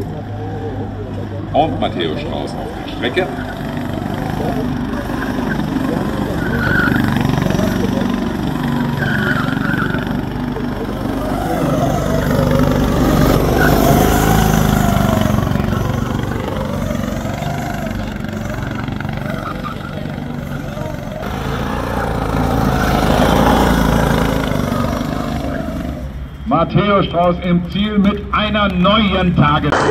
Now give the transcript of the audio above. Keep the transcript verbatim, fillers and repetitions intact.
Und Matthäus Strauß auf der Strecke. Matthäus Strauß im Ziel mit einer neuen Tages.